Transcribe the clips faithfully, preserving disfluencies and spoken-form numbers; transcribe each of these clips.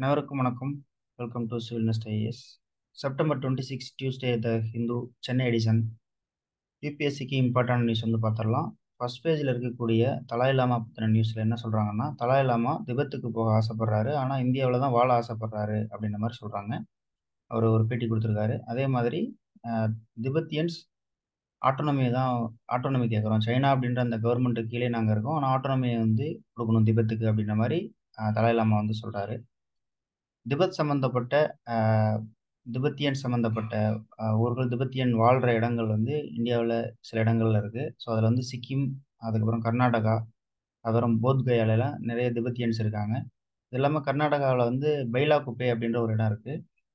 அனைவருக்கும் வணக்கம். Welcome to Civilnest IAS. September twenty six Tuesday the Hindu Chennai edition. யூபிஎஸ்சிக்கு important news வந்து பார்த்துடலாம். ஃபர்ஸ்ட் பேஜில் இருக்கக்கூடிய தலாய் லாமா பற்றின நியூஸில் என்ன சொல்கிறாங்கன்னா, தலாய் லாமா திபெத்துக்கு போக ஆசைப்படுறாரு, ஆனால் இந்தியாவில் தான் வாழ ஆசைப்படுறாரு அப்படின்ற மாதிரி சொல்கிறாங்க. அவர் ஒரு பேட்டி கொடுத்துருக்காரு. அதே மாதிரி திபெத்தியன்ஸ் ஆட்டோனமி தான் ஆட்டோனமி கேட்குறோம், சைனா அப்படின்ற அந்த கவர்மெண்ட்டுக்கு கீழே நாங்கள் இருக்கோம், ஆனால் ஆட்டோனமியை வந்து கொடுக்கணும் திபெத்துக்கு அப்படின்ற மாதிரி தலாய் லாமா வந்து சொல்கிறாரு. திபெத் சம்மந்தப்பட்ட திபெத்தியன் சம்மந்தப்பட்ட ஊர்கள், திபெத்தியன் வாழ்கிற இடங்கள் வந்து இந்தியாவில் சில இடங்கள்ல இருக்குது. ஸோ அதில் வந்து சிக்கிம், அதுக்கப்புறம் கர்நாடகா, அப்புறம் போத்கயாலெலாம் நிறைய திபெத்தியன்ஸ் இருக்காங்க. இது இல்லாமல் கர்நாடகாவில் வந்து பைலாகுப்பே அப்படின்ற ஒரு இடம் இருக்குது,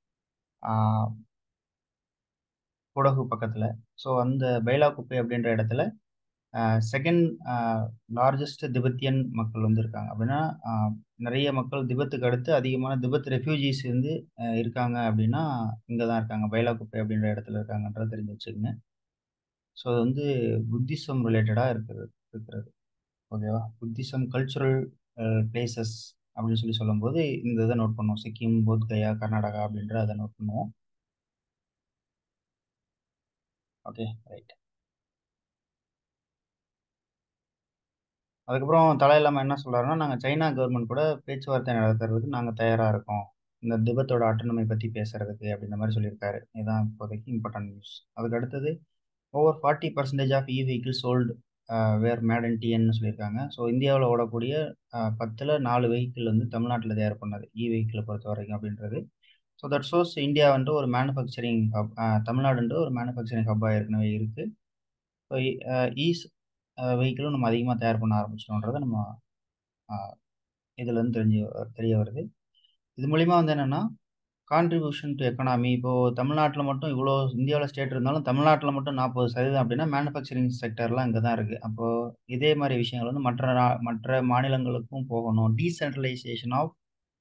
குடகு பக்கத்தில். ஸோ அந்த பைலாகுப்பே அப்படின்ற இடத்துல செகண்ட் லார்ஜஸ்ட் திபெத்தியன் மக்கள் வந்து இருக்காங்க. அப்படின்னா நிறைய மக்கள் திபெத்துக்கு அடுத்து அதிகமான திபெத் ரெஃப்யூஜிஸ் வந்து இருக்காங்க அப்படின்னா இங்கே தான் இருக்காங்க, பைலாகுப்பே அப்படின்ற இடத்துல இருக்காங்கன்றத தெரிஞ்சு வச்சுக்கோங்க. ஸோ அது வந்து புத்திசம் ரிலேட்டடாக இருக்கிறது இருக்கிறது ஓகேவா. புத்திசம் கல்ச்சுரல் பிளேசஸ் அப்படின்னு சொல்லி சொல்லும்போது இந்த இதை நோட் பண்ணுவோம், சிக்கிம், போத்கயா, கர்நாடகா அப்படின்ற அதை நோட் பண்ணுவோம். Okay, right. அதுக்கப்புறம் தலாய் லாமா என்ன சொல்கிறாருன்னா, நாங்கள் சைனா கவர்மெண்ட் கூட பேச்சுவார்த்தை நடத்துறதுக்கு நாங்கள் தயாராக இருக்கோம், இந்த திபெத்தோட ஆட்டோனமி பற்றி பேசுறதுக்கு அப்படின்ற மாதிரி சொல்லியிருக்காரு. இதுதான் இப்போதைக்கு இம்பார்ட்டன்ட் நியூஸ். அதுக்கு அடுத்தது over forty percentage of e vehicle sold were made in டிஎன்னு சொல்லியிருக்காங்க. ஸோ இந்தியாவில் ஓடக்கூடிய பத்தில் நாலு வெஹிக்கிள் வந்து தமிழ்நாட்டில் தயார் பண்ணது இ வெஹிக்கிளை பொறுத்த வரைக்கும் அப்படின்றது. ஸோ தட் ஷோஸ் இந்தியா வந்து ஒரு மேனுஃபேக்சரிங் ஹப், தமிழ்நாடுன்ற ஒரு மேனுஃபேக்சரிங் ஹப்பாக ஏற்கனவே இருக்குது. ஸோ ஈஸ் வெஹிக்கிளும் நம்ம அதிகமாக தயார் பண்ண ஆரம்பிச்சிட்டோன்றதை நம்ம இதுலேருந்து தெரிஞ்சு தெரிய வருது. இது மூலிமா வந்து என்னென்னா கான்ட்ரிபியூஷன் டு எக்கனாமி. இப்போது தமிழ்நாட்டில் மட்டும் இவ்வளோ இந்தியாவில் ஸ்டேட் இருந்தாலும் தமிழ்நாட்டில் மட்டும் நாற்பது சதவீதம் அப்படின்னா மேனுஃபேக்சரிங் செக்டர்லாம் இங்கே தான் இருக்குது. அப்போது இதே மாதிரி விஷயங்கள் வந்து மற்ற மற்ற மாநிலங்களுக்கும் போகணும். டீசென்ட்ரலைசேஷன் ஆஃப்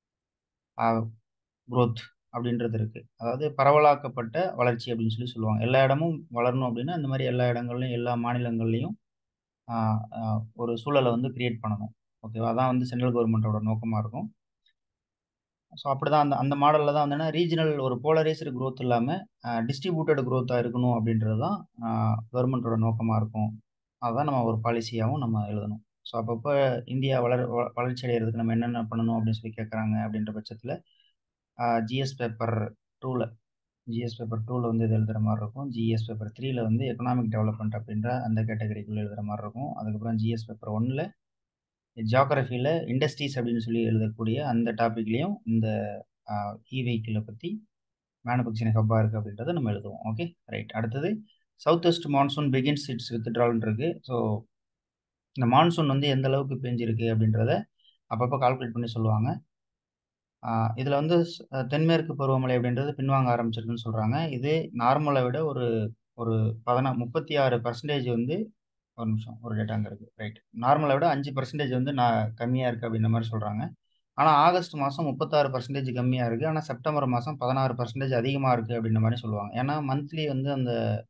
குரோத் அப்படின்றது இருக்குது. அதாவது பரவலாக்கப்பட்ட வளர்ச்சி அப்படின்னு சொல்லி சொல்லுவாங்க. எல்லா இடமும் வளரணும் அப்படின்னா இந்த மாதிரி எல்லா இடங்கள்லையும் எல்லா மாநிலங்கள்லையும் ஒரு சூழலை வந்து கிரியேட் பண்ணணும். ஓகேவா, அதான் வந்து சென்ட்ரல் கவர்மெண்ட்டோட நோக்கமாக இருக்கும். ஸோ அப்படி தான் அந்த அந்த மாடலில் தான் வந்து என்ன ரீஜனல் ஒரு போலரைஸ்டு க்ரோத் இல்லாமல் டிஸ்ட்ரிபியூட்டட் க்ரோத்தாக இருக்கணும் அப்படின்றது தான் கவர்மெண்ட்டோட நோக்கமாக இருக்கும். அதுதான் நம்ம ஒரு பாலிசியாகவும் நம்ம எழுதணும். ஸோ அப்பப்போ இந்தியா வளர் வளர்ச்சி அடைகிறதுக்கு நம்ம என்னென்ன பண்ணணும் அப்படின்னு சொல்லி கேட்குறாங்க அப்படின்ற பட்சத்தில் ஜிஎஸ் பேப்பர் டூவில் ஜிஎஸ் பேப்பர் டூவில் வந்து இது எழுதுகிற மாதிரி இருக்கும். ஜிஎஸ் பேப்பர் த்ரீயில் வந்து எக்கனாமிக் டெவலப்மெண்ட் அப்படின்ற அந்த கேட்டகரிக்குள்ளே எழுதுகிற மாதிரி இருக்கும். அதுக்கப்புறம் ஜிஎஸ் பேப்பர் ஒன்னில் ஜியாகிரஃபியில் இண்டஸ்ட்ரீஸ் அப்படின்னு சொல்லி எழுதக்கூடிய அந்த டாப்பிக்லேயும் இந்த இ வெஹிக்கிளை பற்றி மேனுஃபேக்சரிங் ஹப்பாக இருக்குது அப்படின்றத நம்ம எழுதுவோம். Okay, right. அடுத்தது south west monsoon begins its withdrawal இருக்குது. ஸோ இந்த மான்சூன் வந்து எந்த அளவுக்கு பெஞ்சிருக்கு அப்படின்றத அப்பப்போ கால்குலேட் பண்ணி சொல்லுவாங்க. இதில் வந்து தென்மேற்கு பருவமழை அப்படின்றது பின்வாங்க ஆரம்பிச்சிருக்குன்னு சொல்கிறாங்க. இது நார்மலை விட ஒரு ஒரு பதினா முப்பத்தி ஆறு பர்சன்டேஜ் வந்து ஒரு நிமிஷம் ஒரு டேட்டா அங்கே இருக்குது, ரைட். நார்மலை விட அஞ்சு பர்சன்டேஜ் வந்து நான் கம்மியாக இருக்குது அப்படின்ற மாதிரி சொல்கிறாங்க. ஆனால் ஆகஸ்ட் மாதம் முப்பத்தாறு பர்சன்டேஜ் கம்மியாக இருக்குது, ஆனால் செப்டம்பர் மாதம் பதினாறு பர்சன்டேஜ் அதிகமாக இருக்குது அப்படின்ற மாதிரி சொல்லுவாங்க. ஏன்னா மந்த்லி வந்து அந்த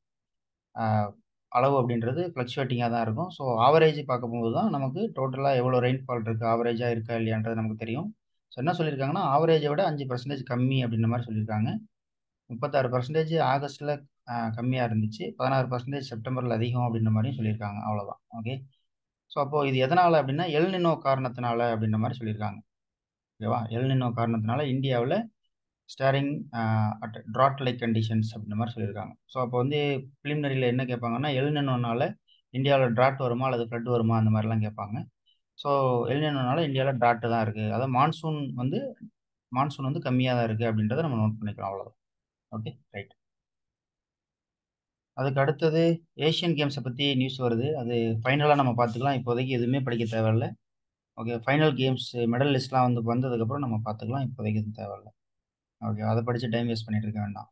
அளவு அப்படின்றது ஃப்ளக்சுவேட்டிங்காக தான் இருக்கும். ஸோ ஆவரேஜ் பார்க்கும்போது தான் நமக்கு டோட்டலாக எவ்வளோ ரெயின்ஃபால் இருக்குது, ஆவரேஜாக இருக்கா இல்லையான்றது நமக்கு தெரியும். ஸோ என்ன சொல்லியிருக்காங்கன்னா ஆவரேஜை விட அஞ்சு பர்சன்டேஜ் கம்மி அப்படின்ற மாதிரி சொல்லியிருக்காங்க. முப்பத்தாறு பர்சன்டேஜ் ஆகஸ்ட்டில் கம்மியாக இருந்துச்சு, பதினாறு பர்சன்டேஜ் செப்டம்பரில் அதிகம் அப்படின்ற மாதிரியும் சொல்லியிருக்காங்க. அவ்வளோதான். ஓகே, ஸோ அப்போது இது எதனால் அப்படின்னா எல்னினோ காரணத்தினால அப்படின்ற மாதிரி சொல்லியிருக்காங்க. ஓகேவா, எல்னினோ காரணத்தினால இந்தியாவில் staring at drought like conditions அப்படின்ற மாதிரி சொல்லியிருக்காங்க. ஸோ அப்போ வந்து ப்ரிலிமினரியில் என்ன கேட்பாங்கன்னா எல்னினோனால இந்தியாவில் ட்ராட் வருமா அல்லது ஃப்ளட் வருமா அந்த மாதிரிலாம் கேட்பாங்க. ஸோ எல்னினோனால இந்தியாவில் ட்ராட்டு தான் இருக்குது, அதாவது மான்சூன் வந்து மான்சூன் வந்து கம்மியாக தான் இருக்குது அப்படின்றத நம்ம நோட் பண்ணிக்கலாம். அவ்வளோதான். Okay, right. அதுக்கு அடுத்தது ஏஷியன் கேம்ஸை பற்றி நியூஸ் வருது. அது ஃபைனலாக நம்ம பார்த்துக்கலாம், இப்போதைக்கு எதுவுமே படிக்க தேவையில்லை. ஓகே, ஃபைனல் கேம்ஸ் மெடல் லிஸ்ட்லாம் வந்து வந்ததுக்கப்புறம் நம்ம பார்த்துக்கலாம், இப்போதைக்கு எதுவும் தேவையில்லை. ஓகே, அதை படித்து டைம் வேஸ்ட் பண்ணிட்டு இருக்க வேண்டாம்.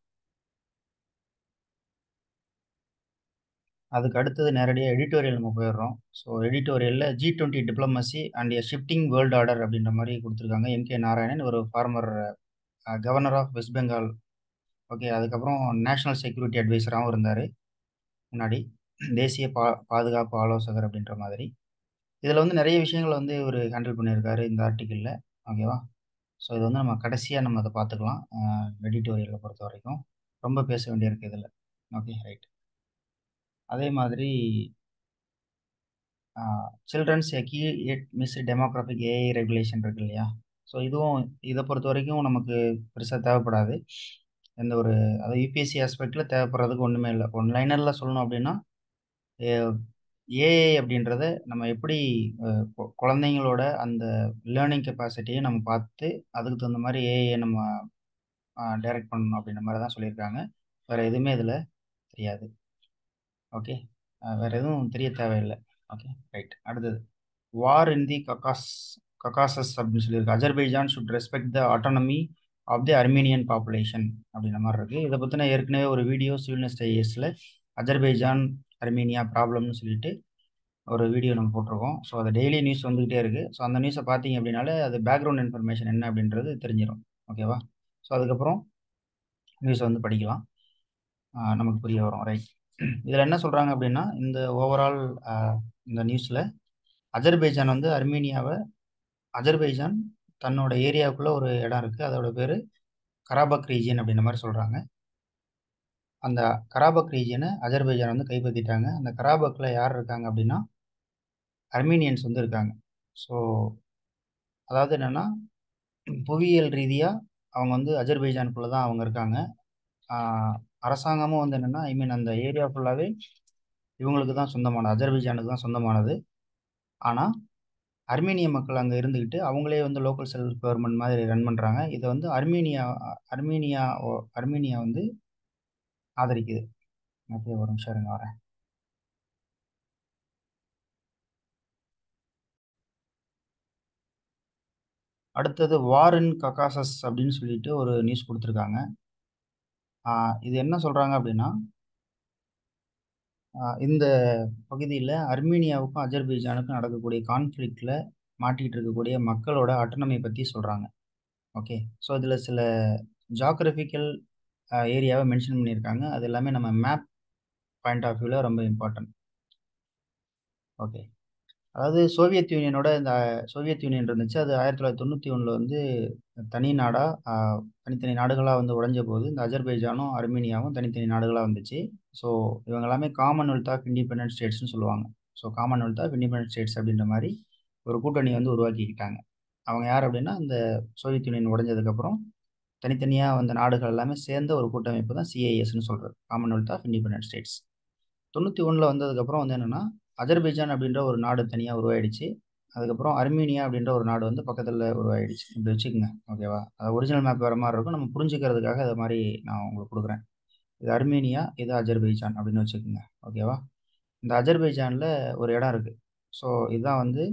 அதுக்கு அடுத்தது நேரடியாக எடிட்டோரியல் நம்ம போயிடுறோம். ஸோ எடிட்டோரியலில் G twenty diplomacy and a shifting world order அப்படின்ற மாதிரி கொடுத்துருக்காங்க. எம் கே நாராயணன் ஒரு former governor of west Bengal. Okay, அதுக்கப்புறம் நேஷனல் செக்யூரிட்டி அட்வைசராகவும் இருந்தார் முன்னாடி, தேசிய பா பாதுகாப்பு ஆலோசகர் அப்படின்ற மாதிரி. இதில் வந்து நிறைய விஷயங்களை வந்து ஒரு ஹேண்டில் பண்ணியிருக்காரு இந்த ஆர்டிக்கிளில். ஓகேவா, ஸோ இது வந்து நம்ம கடைசியாக நம்ம அதை பார்த்துக்கலாம் எடிட்டோரியலை பொறுத்த வரைக்கும். ரொம்ப பேச வேண்டியிருக்கு இதில். Okay, right. அதே மாதிரி children's key ed mis demographic AI regulation இருக்கு இல்லையா? ஸோ இதுவும் இதை பொறுத்த வரைக்கும் நமக்கு பெருசாக தேவைப்படாது. எந்த ஒரு அதாவது யூபிஎஸ்சி ஆஸ்பெக்டில் தேவைப்படுறதுக்கு ஒன்றுமே இல்லை. ஒன் லைனரில் சொல்லணும் அப்படின்னா, ஏஐ அப்படின்றத நம்ம எப்படி அஹ், கொ- குழந்தைங்களோட அந்த லேர்னிங் கெப்பாசிட்டியை நம்ம பார்த்து அதுக்கு தகுந்த மாதிரி ஏஐயை நம்ம டைரக்ட் பண்ணணும் அப்படின்ற மாதிரி தான் சொல்லியிருக்காங்க. வேறு எதுவுமே இதில் தெரியாது. ஓகே, வேறு எதுவும் தெரிய தேவையில்லை. Okay, right. அடுத்தது war in the Caucasus Caucasus அப்படின்னு சொல்லியிருக்கு. Azerbaijan should respect the autonomy of the Armenian population அப்படின்ற மாதிரி இருக்குது. இதை பற்றின ஏற்கனவே ஒரு வீடியோ சிவில்னெஸ்ட் ஐஏஎஸ்ல அஜர்பைஜான் அர்மீனியா ப்ராப்ளம்னு சொல்லிட்டு ஒரு வீடியோ நம்ம போட்டிருக்கோம். ஸோ அது டெய்லி நியூஸ் வந்துக்கிட்டே இருக்குது. ஸோ அந்த நியூஸை பார்த்தீங்க அப்படின்னாலே அது பேக்ரவுண்ட் இன்ஃபர்மேஷன் என்ன அப்படின்றது தெரிஞ்சிடும். ஓகேவா? ஸோ அதுக்கப்புறம் நியூஸை வந்து படிக்கலாம், ஆஹ் நமக்கு புரிய வரும். ரைட். இதில் என்ன சொல்கிறாங்க அப்படின்னா, இந்த ஓவரால் இந்த நியூஸில் அஜர்பைஜான் வந்து அர்மீனியாவை அஜர்பைஜான் தன்னோட ஏரியாவுக்குள்ளே ஒரு இடம் இருக்குது, அதோட பேர் கராபக் ரீஜியன் அப்படின்ற மாதிரி சொல்கிறாங்க. அந்த கராபக் ரீஜியனை அஜர்பைஜான் வந்து கைப்பற்றிட்டாங்க. அந்த கராபக்கில் யார் இருக்காங்க அப்படின்னா அர்மீனியன்ஸ் வந்து இருக்காங்க. ஸோ அதாவது என்னென்னா, புவியியல் ரீதியாக அவங்க வந்து அஜர்பைஜானுக்குள்ளே தான் அவங்க இருக்காங்க. ஆஹ் அரசாங்கமும் வந்து என்னென்னா, ஐ மீன் அந்த ஏரியா ஃபுல்லாகவே இவங்களுக்கு தான் சொந்தமானது, அஜர்பைஜானுக்கு தான் சொந்தமானது. ஆனால் அர்மீனிய மக்கள் அங்கே இருந்துக்கிட்டு அவங்களே வந்து லோக்கல் செல்ஃப் கவர்மெண்ட் மாதிரி ரன் பண்ணுறாங்க. இதை வந்து அர்மீனியா அர்மீனியா ஓ- அர்மீனியா வந்து ஆதரிக்குது. ஓகே, ஒரு நிமிஷம் இருங்க, வரேன். அடுத்தது வார் இன் ககாசஸ் அப்படின்னு சொல்லிட்டு ஒரு நியூஸ் கொடுத்துருக்காங்க. ஆஹ் இது என்ன சொல்கிறாங்க அப்படின்னா, ஆஹ் இந்த பகுதியில் அர்மீனியாவுக்கும் அஜர்பைஜானுக்கும் நடக்கக்கூடிய கான்ஃப்ளிக்டில் மாட்டிகிட்டு இருக்கக்கூடிய மக்களோட ஆட்டோனமி பற்றி சொல்கிறாங்க. ஓகே, ஸோ இதில் சில ஜாகிரபிக்கல் ஏரியாவை மென்ஷன் பண்ணியிருக்காங்க. அது எல்லாமே நம்ம மேப் பாயிண்ட் ஆஃப் வியூவில் ரொம்ப இம்பார்ட்டன்ட். ஓகே, அதாவது சோவியத் யூனியனோட இந்த சோவியத் யூனியன் இருந்துச்சு. அது ஆயிரத்தி தொள்ளாயிரத்தி தொண்ணூற்றி ஒன்றில் வந்து தனி நாடாக தனித்தனி நாடுகளாக வந்து உடைஞ்ச போது இந்த அஜர்பைஜானும் அர்மீனியாவும் தனித்தனி நாடுகளாக வந்துச்சு. ஸோ இவங்க எல்லாமே காமன்வெல்த் ஆஃப் இண்டிபெண்டன்ட் ஸ்டேட்ஸ்னு சொல்லுவாங்க. So commonwealth of independent states அப்படின்ற மாதிரி ஒரு கூட்டணி வந்து உருவாக்கிக்கிட்டாங்க. அவங்க யார் அப்படின்னா, இந்த சோவியத் யூனியன் உடைஞ்சதுக்கப்புறம் தனித்தனியாக வந்த நாடுகள் எல்லாமே சேர்ந்த ஒரு கூட்டமைப்பு தான் சிஐஎஸ்ன்னு சொல்கிறது, காமன்வெல்த் ஆஃப் இண்டிபெண்டன்ட் ஸ்டேட்ஸ். தொண்ணூற்றி ஒன்றில் வந்ததுக்கப்புறம் வந்து என்னென்னா, அஜர்பைஜான் அப்படின்ற ஒரு நாடு தனியாக உருவாயிடுச்சு. அதுக்கப்புறம் அர்மீனியா அப்படின்ற ஒரு நாடு வந்து பக்கத்தில் உருவாயிடுச்சு. இப்படி வச்சுக்கோங்க. ஓகேவா? அது ஒரிஜினல் மேப் வேறு மாதிரி இருக்கும், நம்ம புரிஞ்சுக்கிறதுக்காக அதை மாதிரி நான் உங்களுக்கு கொடுக்குறேன். இது அர்மீனியா, இது அஜர்பைஜான் அப்படின்னு வச்சுக்கோங்க. ஓகேவா? இந்த அஜர்பைஜானில் ஒரு இடம் இருக்குது. ஸோ இதுதான் வந்து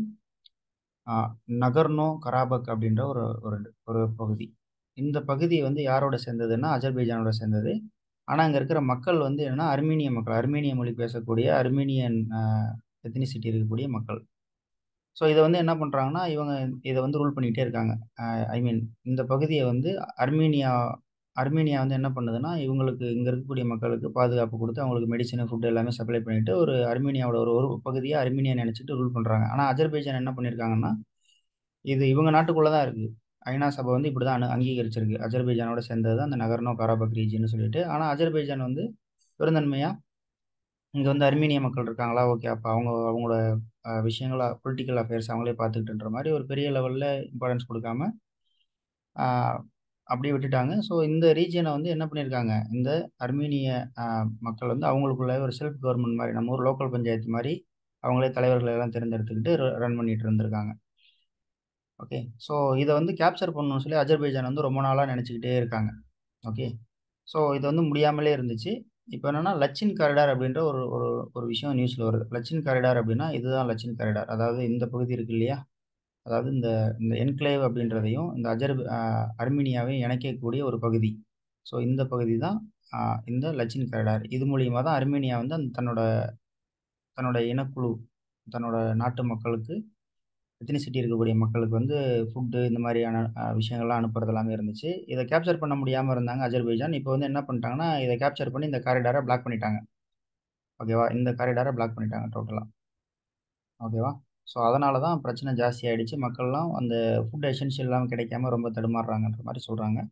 நகர்னோ கராபக் அப்படின்ற ஒரு ஒரு ஒரு பகுதி. இந்த பகுதி வந்து யாரோட சேர்ந்ததுன்னா அஜர்பைஜானோட சேர்ந்தது. ஆனால் அங்கே இருக்கிற மக்கள் வந்து என்னன்னா அர்மீனிய மக்கள், அர்மீனிய மொழி பேசக்கூடிய அர்மீனியன் எத்னிசிட்டி இருக்கக்கூடிய மக்கள். ஸோ இதை வந்து என்ன பண்ணுறாங்கன்னா, இவங்க இதை வந்து ரூல் பண்ணிகிட்டே இருக்காங்க. ஐ மீன் இந்த பகுதியை வந்து அர்மீனியா அர்மீனியா வந்து என்ன பண்ணுதுன்னா, இவங்களுக்கு இங்கே இருக்கக்கூடிய மக்களுக்கு பாதுகாப்பு கொடுத்து அவங்களுக்கு மெடிசன் ஃபுட் எல்லாமே சப்ளை பண்ணிட்டு ஒரு அர்மீனியாவோட ஒரு ஒரு பகுதியை அர்மீனியா நினச்சிட்டு ரூல் பண்ணுறாங்க. ஆனால் அஜர்பைஜான் என்ன பண்ணியிருக்காங்கன்னா, இது இவங்க நாட்டுக்குள்ளே தான் இருக்குது. ஐநா சபை வந்து இப்படி தான் அனு அங்கீகரிச்சிருக்கு. அஜர்பைஜானோட சேர்ந்தது தான் அந்த நகர்னோ கராபக் ரீஜியன்னு சொல்லிட்டு. ஆனால் அஜர்பைஜான் வந்து பெருந்தன்மையாக இங்கே வந்து அர்மீனிய மக்கள் இருக்காங்களா, ஓகே, அப்போ அவங்க அவங்களோட அஹ், விஷயங்களா பொலிட்டிக்கல் அஃபேர்ஸ் அவங்களே பார்த்துக்கிட்டுன்ற மாதிரி ஒரு பெரிய லெவலில் இம்பார்ட்டன்ஸ் கொடுக்காம ஆஹ், அப்படியே விட்டுட்டாங்க. ஸோ இந்த ரீஜியனை வந்து என்ன பண்ணியிருக்காங்க, இந்த அர்மீனிய ஆஹ், மக்கள் வந்து அவங்களுக்குள்ள ஒரு செல்ஃப் கவர்மெண்ட் மாதிரி, நம்ம ஊர் லோக்கல் பஞ்சாயத்து மாதிரி அவங்களே தலைவர்களை எல்லாம் தேர்ந்தெடுத்துக்கிட்டு ரன் பண்ணிட்டு இருந்திருக்காங்க. ஓகே, ஸோ இதை வந்து கேப்சர் பண்ணணும்னு சொல்லி அஜர்பைஜான் வந்து ரொம்ப நாளாக நினச்சிக்கிட்டே இருக்காங்க. ஓகே, ஸோ இது வந்து முடியாமலே இருந்துச்சு. இப்போ என்னன்னா லச்சின் காரிடார் அப்படின்ற ஒரு ஒரு ஒரு விஷயம் நியூஸில் வருது. லச்சின் காரிடார் அப்படின்னா இதுதான் லச்சின் காரிடார். அதாவது இந்த பகுதி இருக்கு இல்லையா, அதாவது இந்த இந்த என்க்ளேவ் அப்படின்றதையும் இந்த அஜர் ஆஹ், அர்மீனியாவையும் இணைக்கக்கூடிய ஒரு பகுதி. ஸோ இந்த பகுதி தான் ஆஹ், இந்த லச்சின் காரிடார். இது மூலியமாக தான் அர்மீனியா வந்து அந்த தன்னோட தன்னோட இனக்குழு, தன்னோட நாட்டு மக்களுக்கு, எத்தனிசிட்டி இருக்கக்கூடிய மக்களுக்கு வந்து ஃபுட்டு இந்த மாதிரியான அஹ், விஷயங்கள்லாம் அனுப்புறது எல்லாமே இருந்துச்சு. இதை கேப்சர் பண்ண முடியாமல் இருந்தாங்க அஜர்பைஜான். இப்போ வந்து என்ன பண்ணிட்டாங்கன்னா, இதை கேப்சர் பண்ணி இந்த காரிடாரை பிளாக் பண்ணிட்டாங்க. ஓகேவா? இந்த காரிடாரை பிளாக் பண்ணிட்டாங்க டோட்டலாக. ஓகேவா? ஸோ அதனால தான் பிரச்சனை ஜாஸ்தி ஆயிடுச்சு. மக்கள்லாம் அந்த ஃபுட் எசென்ஷியல் இல்லாமல் கிடைக்காம ரொம்ப தடுமாறுறாங்கன்ற மாதிரி சொல்கிறாங்க.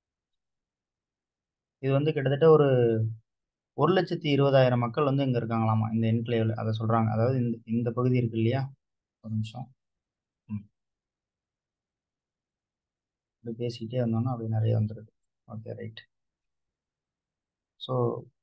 இது வந்து கிட்டத்தட்ட ஒரு ஒரு லட்சத்தி இருபதாயிரம் மக்கள் வந்து இங்கே இருக்காங்களாமா இந்த என்க்ளேவில். அதை சொல்கிறாங்க. அதாவது இந்த இந்த பகுதி இருக்கு இல்லையா, ஒரு நிமிஷம். ம் இப்படி பேசிக்கிட்டே வந்தோம்னா அப்படி நிறைய வந்துடுது. Okay, right. ஸோ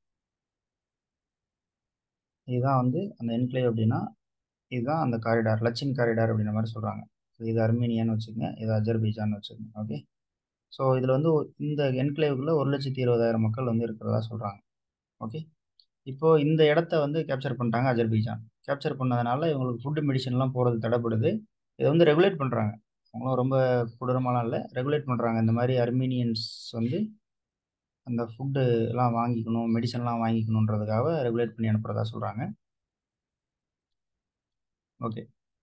இதுதான் வந்து அந்த என்க்ளேவ் அப்படின்னா, இதுதான் அந்த காரிடார், லச்சின் காரிடார் அப்படின்ற மாதிரி சொல்கிறாங்க. இது அர்மீனியான்னு வச்சுக்கோங்க, இது அஜர்பைஜான்னு வச்சுக்கோங்க. ஓகே. ஸோ இதில் வந்து இந்த என்க்ளேவுக்குள்ள ஒரு லட்சத்தி இருபதாயிரம் மக்கள் வந்து இருக்கிறதா சொல்கிறாங்க. ஓகே. இப்போ இந்த இடத்த வந்து கேப்சர் பண்ணிட்டாங்க அஜர்பைஜான். கேப்சர் பண்ணதுனால இவங்களுக்கு ஃபுட்டு மெடிசன்லாம் போகிறது தடைப்படுது. இதை வந்து ரெகுலேட் பண்ணுறாங்க. அவங்களும் ரொம்ப கொடூரமாலாம் இல்லை, ரெகுலேட் பண்ணுறாங்க. இந்த மாதிரி அர்மீனியன்ஸ் வந்து அந்த ஃபுட்டு எல்லாம் வாங்கிக்கணும், மெடிசன்லாம் வாங்கிக்கணுன்றதுக்காக ரெகுலேட் பண்ணி அனுப்புறதா சொல்கிறாங்க. ஓகே.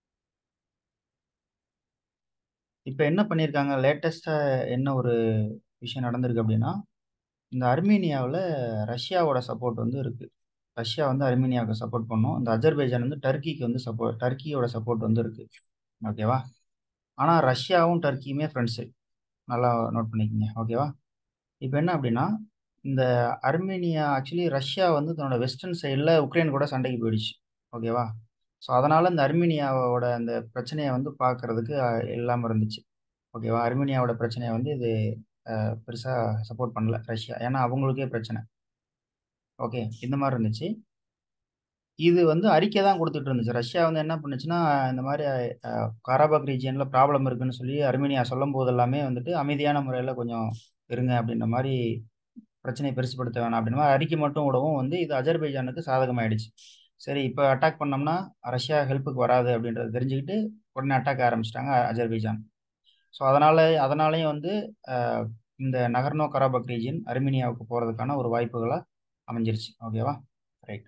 இப்போ என்ன பண்ணியிருக்காங்க, லேட்டஸ்ட்டாக என்ன ஒரு விஷயம் நடந்திருக்கு அப்படின்னா, இந்த அர்மீனியாவில் ரஷ்யாவோட சப்போர்ட் வந்து இருக்குது. ரஷ்யா வந்து அர்மீனியாவுக்கு சப்போர்ட் பண்ணும். இந்த அஜர்பைஜான் வந்து டர்க்கிக்கு வந்து சப்போர்ட், டர்க்கியோட சப்போர்ட் வந்து இருக்குது. ஓகேவா. ஆனால் ரஷ்யாவும் டர்க்கியுமே ஃப்ரெண்ட்ஸு, நல்லா நோட் பண்ணிக்கோங்க. ஓகேவா. இப்போ என்ன அப்படின்னா, இந்த அர்மீனியா ஆக்சுவலி ரஷ்யா வந்து தன்னோட வெஸ்டர்ன் சைடில் உக்ரைன் கூட சண்டைக்கு போயிடுச்சு. ஓகேவா. ஸோ அதனால் இந்த அர்மீனியாவோட அந்த பிரச்சனையை வந்து பார்க்கறதுக்கு இல்லாமல் இருந்துச்சு. ஓகேவா. அர்மீனியாவோட பிரச்சனையை வந்து இது பெருசாக சப்போர்ட் பண்ணல ரஷ்யா, ஏன்னா அவங்களுக்கே பிரச்சனை. ஓகே. இந்த மாதிரி இருந்துச்சு. இது வந்து அறிக்கை தான் கொடுத்துட்டு இருந்துச்சு. ரஷ்யா வந்து என்ன பண்ணுச்சுன்னா, இந்த மாதிரி கராபக் ரீஜியனில் ப்ராப்ளம் இருக்குன்னு சொல்லி அர்மீனியா சொல்லும் போது எல்லாமே வந்துட்டு அமைதியான முறையில் கொஞ்சம் இருங்க அப்படின்ற மாதிரி, பிரச்சனையை பெருசுப்படுத்த வேணாம் அப்படின்ற மாதிரி அறிக்கை மட்டும் விடவும் வந்து இது அஜர்பைஜானுக்கு சாதகமாயிடுச்சு. சரி, இப்போ அட்டாக் பண்ணோம்னா ரஷ்யா ஹெல்ப்புக்கு வராது அப்படின்றத தெரிஞ்சுக்கிட்டு உடனே அட்டாக் ஆரம்பிச்சிட்டாங்க அஜர்பைஜான். ஸோ அதனால அதனாலையும் வந்து இந்த நகர்னோ கராபக் ரீஜியன் அர்மீனியாவுக்கு போகிறதுக்கான ஒரு வாய்ப்புகளாக அமைஞ்சிருச்சு. ஓகேவா. ரைட்.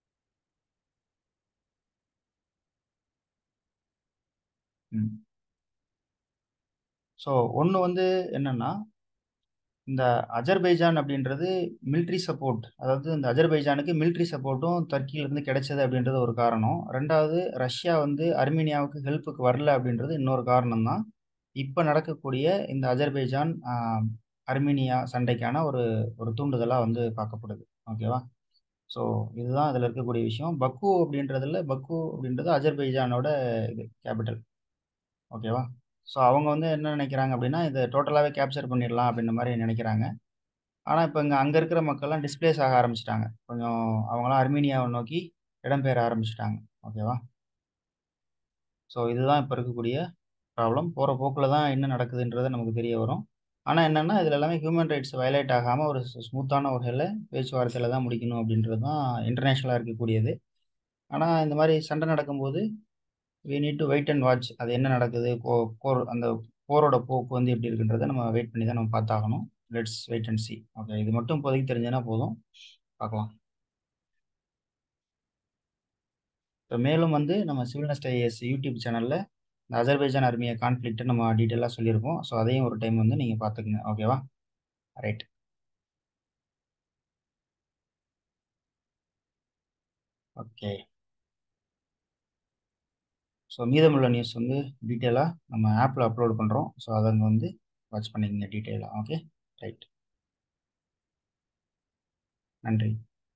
ம் ஸோ ஒன்று வந்து என்னன்னா, இந்த அஜர்பைஜான் அப்படின்றது மிலிட்ரி சப்போர்ட், அதாவது இந்த அஜர்பைஜானுக்கு மிலிட்ரி சப்போர்ட்டும் டர்க்கியிலேருந்து கிடைச்சது அப்படின்றது ஒரு காரணம். ரெண்டாவது, ரஷ்யா வந்து அர்மீனியாவுக்கு ஹெல்ப்புக்கு வரல அப்படின்றது இன்னொரு காரணம் தான். இப்போ நடக்கக்கூடிய இந்த அஜர்பைஜான் அர்மீனியா சண்டைக்கான ஒரு ஒரு தூண்டுதலாக வந்து பார்க்கப்படுது. ஓகேவா. ஸோ இதுதான் அதில் இருக்கக்கூடிய விஷயம். பக்கு அப்படின்றதுல பக்கு அப்படின்றது அஜர்பைஜானோட இது கேபிட்டல். ஓகேவா. ஸோ அவங்க வந்து என்ன நினைக்கிறாங்க அப்படின்னா, இதை டோட்டலாகவே கேப்சர் பண்ணிடலாம் அப்படின்ற மாதிரி நினைக்கிறாங்க. ஆனால் இப்போ இங்கே அங்கே இருக்கிற மக்கள்லாம் டிஸ்பிளேஸ் ஆக ஆரம்பிச்சிட்டாங்க. கொஞ்சம் அவங்களாம் அர்மீனியாவை நோக்கி இடம்பெயர ஆரம்பிச்சிட்டாங்க. ஓகேவா. ஸோ இதுதான் இப்போ இருக்கக்கூடிய ப்ராப்ளம். போகிற போக்கில் தான் என்ன நடக்குதுன்றது நமக்கு தெரிய வரும். ஆனால் என்னென்னா, இதில் எல்லாமே ஹியூமன் ரைட்ஸ் வயலேட் ஆகாமல் ஒரு ஸ்மூத்தான வகையில் பேச்சுவார்த்தையில் தான் முடிக்கணும் அப்படின்றது தான் இன்டர்நேஷ்னலாக இருக்கக்கூடியது. ஆனால் இந்த மாதிரி சண்டை நடக்கும்போது we need to wait and watch. அது என்ன நடக்குது, போ போர் அந்த போரோட போக்கு வந்து எப்படி இருக்குன்றதை நம்ம வெயிட் பண்ணி தான் நம்ம பார்த்தாகணும். Let's wait and see. Okay. இது மட்டும் இப்போதைக்கு தெரிஞ்சதுன்னா போதும், பார்க்கலாம். இப்போ மேலும் வந்து நம்ம சிவில்னஸ்ட் ஐஏஎஸ் யூடியூப் சேனலில் இந்த அஜர்பைஜான் ஆர்மியை கான்ஃப்ளிக்ட்டை நம்ம டீட்டெயிலாக சொல்லியிருக்கோம். ஸோ அதையும் ஒரு டைம் வந்து நீங்கள் பார்த்துக்குங்க. ஓகேவா. ரைட். ஓகே. ஸோ மீதமுள்ள நியூஸ் வந்து டீட்டெயிலாக நம்ம ஆப்பில் அப்லோட் பண்ணுறோம். ஸோ அதை அங்கே வந்து வாட்ச் பண்ணிக்கங்க டீட்டெயிலாக. ஓகே. ரைட். நன்றி.